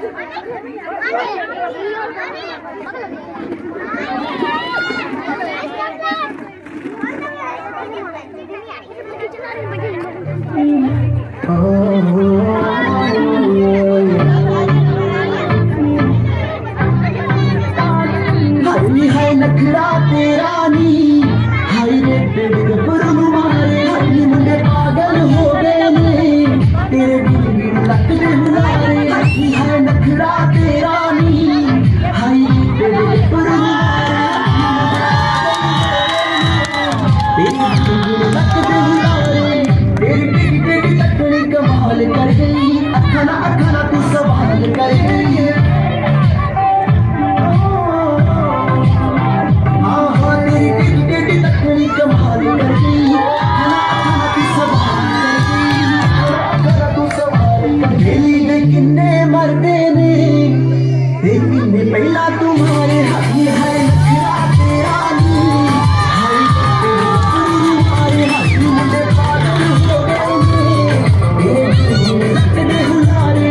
है नखरा तेरा नी हाय रे तेरे पर मारे हाय मुंडे पागल हो गए ने तेरे दिल लट दे हुलारे है नखरा तेरा नी हाय तेरे पर तेरे दिल लट दे हुलारे तेरी टेढ़ी टेढ़ी तकनी कमाल कर गई अखना तू सवाल कर गई पहला तुम्हारे हाथ में है नखरा तेरा नी हाय तुम्हारे हाथ में पागल हो गए तेरे दिल लट दे हुलारे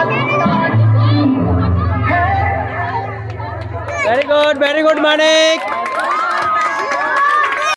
very good Manik.